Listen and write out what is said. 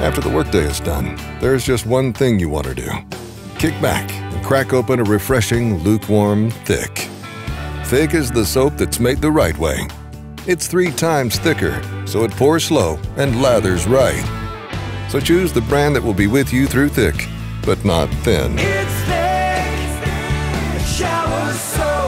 After the workday is done, there's just one thing you want to do. Kick back and crack open a refreshing, lukewarm Thick. Thick is the soap that's made the right way. It's 3 times thicker, so it pours slow and lathers right. So choose the brand that will be with you through thick, but not thin. It's Thick Shower Soap.